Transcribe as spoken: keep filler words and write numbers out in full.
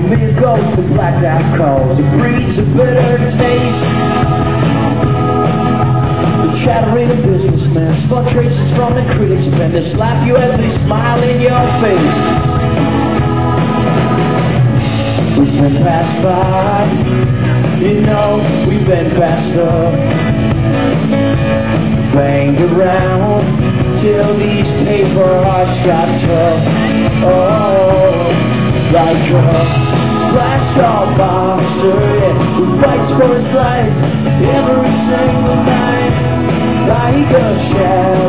mere ghost of blacked out calls. It breeds a bitter taste. The chattering of businessmen, spot traces from the critics, and they slap you as they smile in your face. We've been passed by, you know, we've been passed up, banged around till these paper hearts got tough. Oh, like a Glassjaw boxer, yeah, who fights for his life every single night, like a shadow.